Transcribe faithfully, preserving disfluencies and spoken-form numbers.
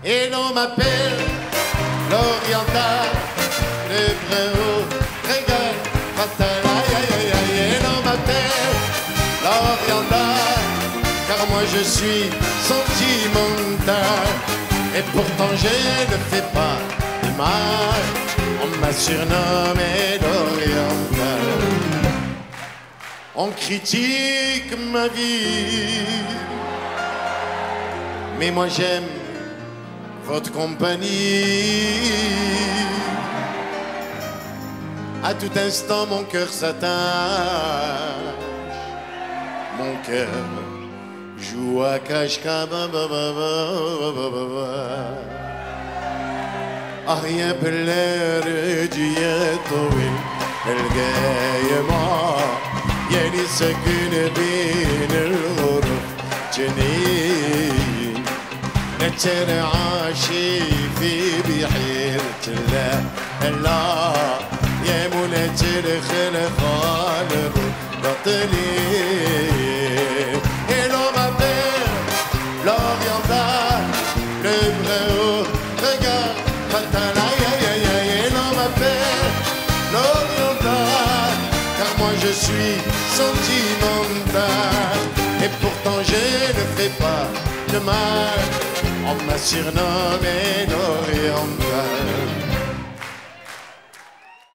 Et l'on m'appelle l'oriental, le préau, régal, fatal, aïe aïe aïe aïe. Et l'on m'appelle l'oriental, car moi je suis sentimental. Et pourtant je ne fais pas de mal, on m'a surnommé l'oriental. On critique ma vie, mais moi j'aime votre compagnie. À tout instant mon cœur s'attache, mon cœur joue à cache-cache. Ah rien peut l'air du طويل الجاي ما يعني سكن بين الغرف جنين نترعاشي في بحيرة الله الله يا منى تدخل خالق بطلي. Et l'on m'appelle l'oriental, le préau, regarde, fatal, aïe aïe aïe aïe. Et l'on m'appelle l'oriental, car moi je suis sentimental. Et pourtant je ne fais pas de mal, on m'a surnommé l'oriental.